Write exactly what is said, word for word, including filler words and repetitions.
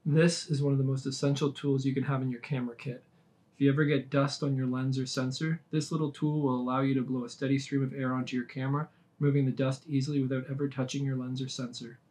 This is one of the most essential tools you can have in your camera kit. If you ever get dust on your lens or sensor, this little tool will allow you to blow a steady stream of air onto your camera, removing the dust easily without ever touching your lens or sensor.